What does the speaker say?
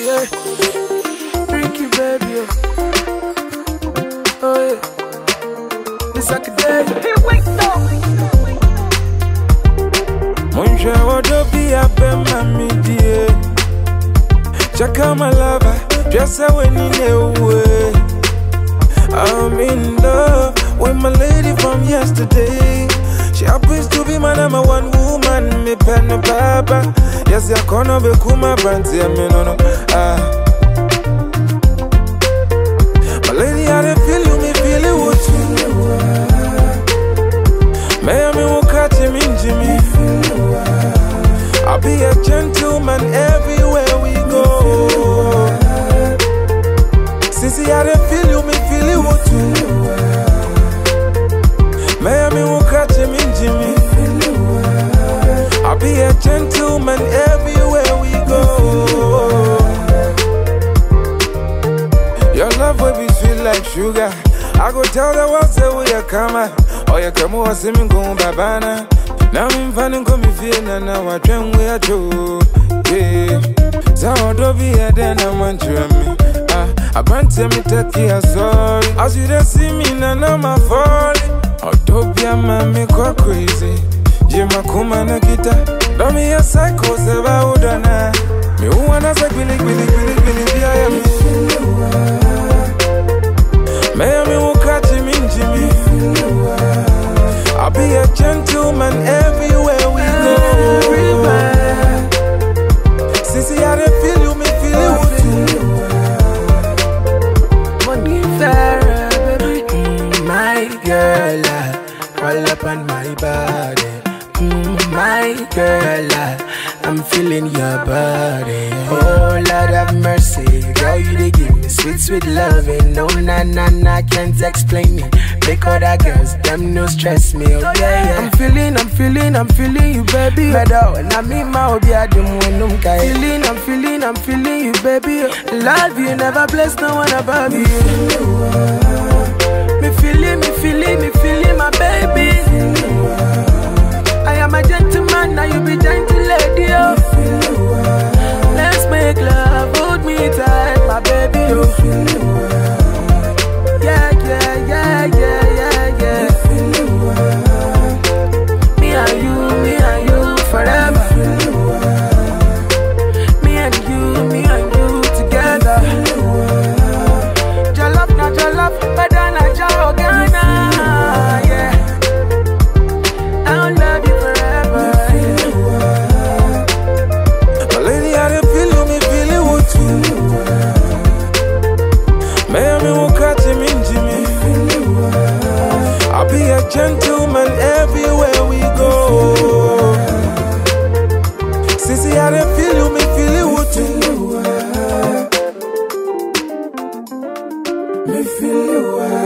yeah. Freaky baby, oh yeah. This like a day. Here we go. Monja wadobi abe mami die. Check out my lover, dress her when in the way. I'm in love with my lady from yesterday. She happens to be my number one woman, me pen and papa. Yes, I can't be kuma brandy, I mean, no, my lady, I don't feel you, me feel it, what you may I will catch him in Jimmy. I'll be a gentleman everywhere we go. Sissy, I don't feel you, me feel it, what you Miami will catch him in Jimmy. I'll be a gentleman everywhere we go. Your love will be sweet like sugar. I go tell the world say we are coming. Oh, you come over see me go babana. Now I'm finding come me feel and now I dream we are true. Yeah, so don't be a then I want you and me. I can't tell me take you sorry. As you don't see me now I'm falling. Autopia mami kwa crazy. Jima kuma na kita. Domi ya psycho seba udana. Mi uwana sa gbili biya ya mi. Maya mi wukati minjimi. I'll be a gentleman everywhere we go. Sissy, I don't feel you, me feel you too. Money Sarah, baby, my girl. Roll up on my body, my girl, I'm feeling your body. Oh, Lord have mercy, girl, you dey give me sweet, sweet loving. No, nah, can't explain it. Make other girls, them no stress me, oh yeah. I'm feeling you, baby. Better when I meet my obi, I don't want I'm feeling you, baby. Love you, never bless no one above you. Me feeling my baby. I am a gentleman, now you be gentle lady. Let's make love, hold me tight, my baby. Yeah. Me and you forever. Me and you together. Jollof, badana, jarogana. Yeah, I'll love you forever. My lady, I don't feel you, me feel it with you. Miami will catch him in Jimmy. I'll be a gentleman everywhere we go. Sissy, I don't feel you, me feel it with you. Me feel you.